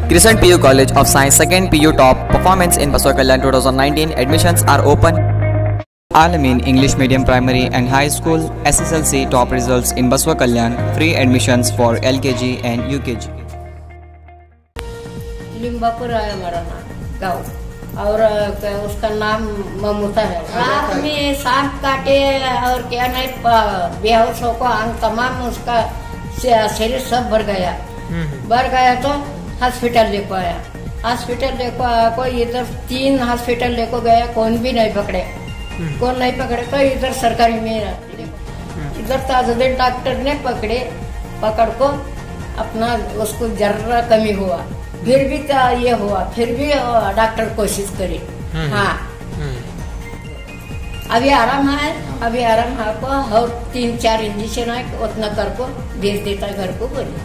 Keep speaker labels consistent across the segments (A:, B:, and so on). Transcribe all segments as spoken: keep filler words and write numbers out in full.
A: Crescent P U College of Science second P U top performance in Baswa Kalyan twenty nineteen. Admissions are open. Al-Amin English Medium Primary and High School S S L C top results in Baswa Kalyan. Free admissions for L K G and U K G.
B: लिम्बापुर है हमारा नाम गाँव और उसका नाम ममता है। रात में सांप काटे और क्या नहीं बेहोशों को अंग तमाम उसका शरीर सब भर गया भर गया तो हॉस्पिटल लेको आया। हॉस्पिटल लेको आया कोई इधर तीन हॉस्पिटल लेको गया कौन भी नहीं पकड़े कौन नहीं पकड़े तो इधर सरकारी में इधर ताजुद्दीन डॉक्टर ने पकड़े पकड़ को अपना उसको जर्रा कमी हुआ फिर भी ये हुआ फिर भी डॉक्टर कोशिश करी। हाँ अभी आराम है अभी आराम है को और तीन चार इंजेक्शन है उतना कर को भेज देता है घर को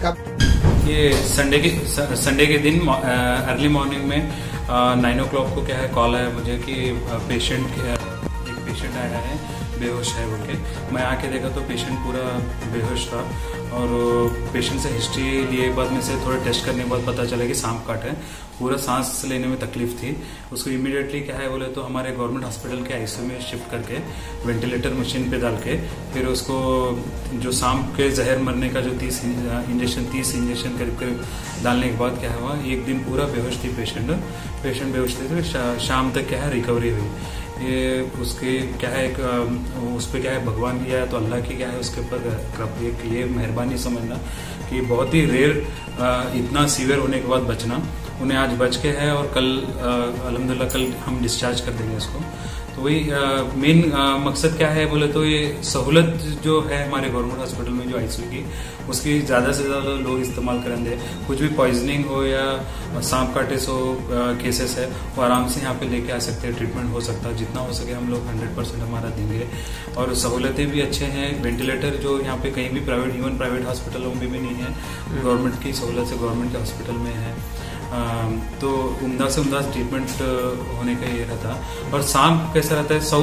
B: बोली।
C: ये संडे के संडे के दिन अर्ली मॉर्निंग में नाइन ओ क्लॉक को क्या है कॉल आया मुझे कि पेशेंट एक पेशेंट आया है बेहोश है बोल के। मैं आके देखा तो पेशेंट पूरा बेहोश था और पेशेंट से हिस्ट्री लिए बाद में से थोड़ा टेस्ट करने के बाद पता चला कि सांप काटा है। पूरा सांस लेने में तकलीफ थी उसको। इमीडिएटली क्या है बोले तो हमारे गवर्नमेंट हॉस्पिटल के आईसीयू में शिफ्ट करके वेंटिलेटर मशीन पे डाल के फिर उसको जो सांप के जहर मरने का जो तीस इंजेक्शन तीस इंजेक्शन करीब करीब डालने के बाद क्या हुआ एक दिन पूरा बेहोश थी पेशेंट पेशेंट बेहोश थी तो शाम तक क्या है रिकवरी हुई। ये उसके क्या है एक उस पर क्या है भगवान की या तो अल्लाह की क्या है उसके ऊपर एक ये मेहरबानी समझना कि बहुत ही रेयर इतना सीवियर होने के बाद बचना। उन्हें आज बच के है और कल अल्हम्दुलिल्लाह कल हम डिस्चार्ज कर देंगे इसको। तो वही मेन मकसद क्या है बोले तो ये सहूलत जो है हमारे गवर्नमेंट हॉस्पिटल में जो आईसीयू की उसकी ज़्यादा से ज़्यादा लोग इस्तेमाल करेंगे। कुछ भी पॉइजनिंग हो या सांप काटे सो केसेस है वो आराम से यहाँ पे लेके आ सकते हैं ट्रीटमेंट हो सकता है। जितना हो सके हम लोग हंड्रेड परसेंट हमारा देंगे और सहूलतें भी अच्छे हैं। वेंटिलेटर जो यहाँ पे कहीं भी प्राइवेट इवन प्राइवेट हॉस्पिटलों में भी नहीं है गवर्नमेंट की सहूलत से गवर्नमेंट के हॉस्पिटल में है। आ, तो उम्दा से उम्दा ट्रीटमेंट होने का ये रहता। और सांप कैसा रहता है सौ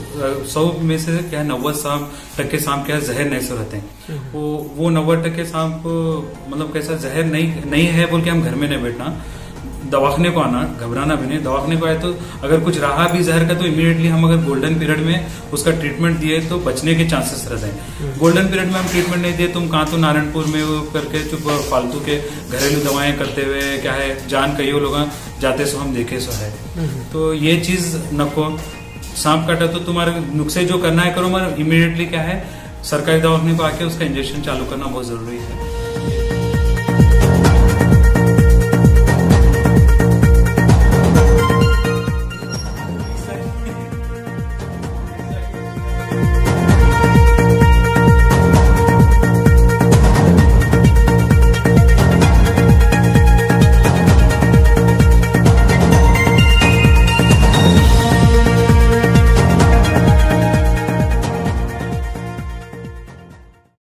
C: सौ में से क्या है नब्बे सांप टक्के सांप क्या है जहर नहीं सो रहते हैं। वो वो नब्बे टक्के सांप मतलब कैसा जहर नहीं नहीं है बोल के हम घर में नहीं बैठना दवाखाने को आना घबराना भी नहीं। दवाखाने को आए तो अगर कुछ रहा भी जहर का तो इमीडिएटली हम अगर गोल्डन पीरियड में उसका ट्रीटमेंट दिए तो बचने के चांसेस रहते हैं। गोल्डन पीरियड में हम ट्रीटमेंट नहीं दिए तुम कहाँ तो नारायणपुर में वो करके चुप फालतू के घरेलू दवाएं करते हुए क्या है जान कई लोग जाते सो हम देखे सो है। तो ये चीज नको सांप काटा तो तुम्हारे नुस्खे जो करना है करो मगर इमीडिएटली क्या है सरकारी दवाखाने को आके उसका इंजेक्शन चालू करना बहुत जरूरी है।
D: Thank you.